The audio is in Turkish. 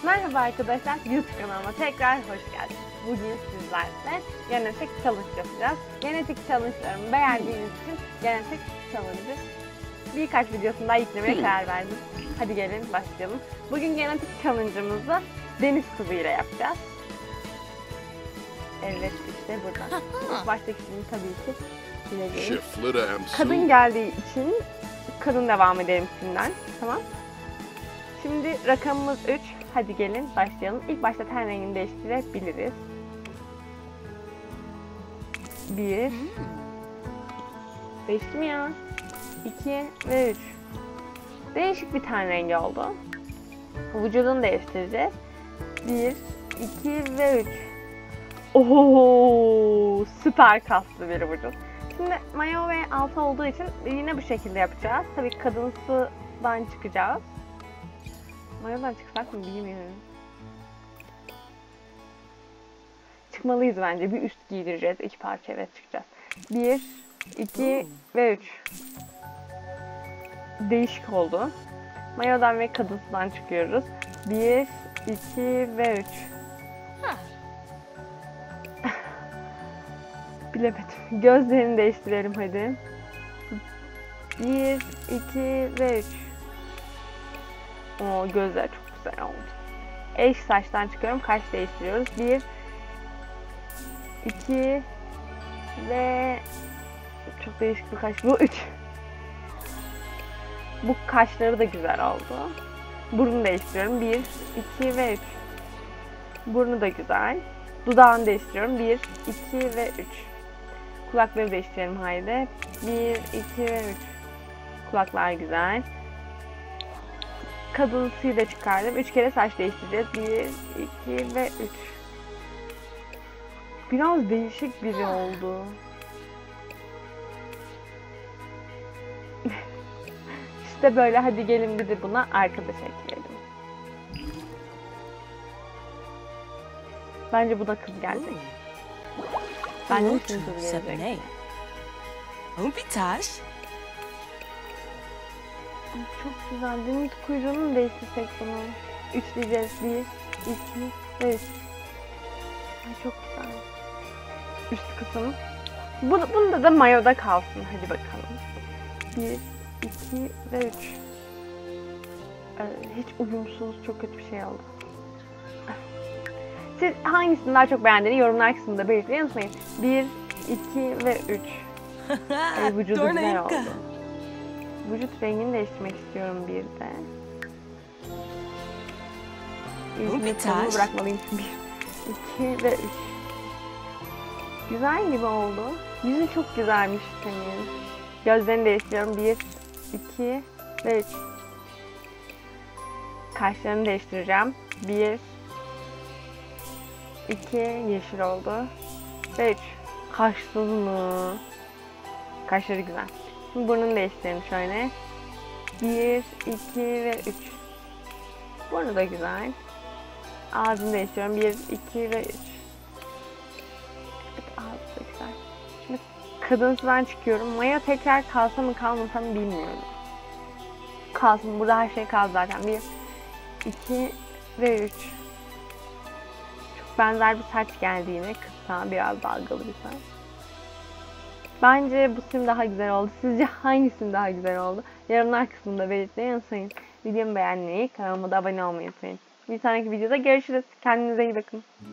Merhaba arkadaşlar, YouTube kanalıma tekrar hoş geldiniz. Bugün sizlerle genetik challenge yapacağız. Genetik challenge'larımı beğendiğiniz için genetik challenge birkaç videosunu daha yüklemeye karar verdim. Hadi gelin başlayalım. Bugün genetik challenge'ımızı deniz kızı ile yapacağız. Evet, işte burada. İlk baştaki filmi tabii ki bileceğim. Kadın geldiği için kadın devam edelim filmden. Tamam. Şimdi rakamımız 3. Hadi gelin başlayalım. İlk başta ten rengini değiştirebiliriz. 1. Değişti mi ya? 2 ve 3. Değişik bir ten rengi oldu. Vücudunu değiştireceğiz. 1, 2 ve 3. Oho, süper kaslı bir vücut. Şimdi mayo ve altı olduğu için yine bu şekilde yapacağız. Tabii kadınısıdan çıkacağız. Mayodan çıksak mı bilmiyorum. Çıkmalıyız bence. Bir üst giydireceğiz. 2 parça evet çıkacağız. 1, 2 ve 3. Değişik oldu. Mayodan ve kadınsıdan çıkıyoruz. 1, 2 ve 3. Bilemedim. Gözlerini değiştirelim hadi. 1, 2 ve 3. O gözler çok güzel oldu. Eş saçtan çıkıyorum. Kaş değiştiriyoruz. 1, 2 ve çok değişik bir kaş. Bu 3. Bu kaşları da güzel oldu. Burnu değiştiriyorum. 1, 2 ve 3. Burnu da güzel. Dudağını değiştiriyorum. 1, 2 ve 3. Kulakları değiştirelim haydi. 1, 2 ve 3. Kulaklar güzel. Kadınısıyı da çıkardım. 3 kere saç değiştireceğiz. 1, 2 ve 3. Biraz değişik biri oldu. İşte böyle. Hadi gelin bir de buna arkadaş ekleyelim. Bence bu da kız gelecek. Bence bu kız gelecek. Çok güzel. Deniz kuyruğunu mu değiştirsek bunu? 3 diyeceğiz. 1, 2 ve 3. Ay çok güzel. Üst kısım. Bunda da mayoda kalsın. Hadi bakalım. 1, 2 ve 3. Hiç uyumsuz. Çok kötü bir şey oldu. Siz hangisini daha çok beğendiğini yorumlar kısmında belirtmeyi unutmayın. 1, 2 ve 3. Vücudu güzel oldu. Vücut rengini değiştirmek istiyorum bir de. İlkini bırakmalıyım. 1, 2 ve 3. Güzel gibi oldu. Yüzün çok güzelmiş senin. Gözlerini değiştiriyorum. 1, 2 ve 3. Kaşlarını değiştireceğim. 1, 2 yeşil oldu. Ve 3. Kaşsız mı? Kaşları güzel. Şimdi burnunu değiştirelim şöyle. 1, 2 ve 3. Burnu da güzel. Ağzını değiştiriyorum. 1, 2 ve 3. Evet, ağzı da güzel. Şimdi kadınsıdan çıkıyorum. Mayo tekrar kalsa mı kalmasa mı bilmiyorum. Kalsın. Burada her şey kaldı zaten. 1, 2 ve 3. Çok benzer bir saç geldi yine. Kısa, biraz dalgalı bir saç. Bence bu sim daha güzel oldu. Sizce hangisinin daha güzel oldu? Yorumlar kısmında belirtmeyi unutmayın. Videomu beğenmeyi, kanalıma da abone olmayı unutmayın. Bir sonraki videoda görüşürüz. Kendinize iyi bakın.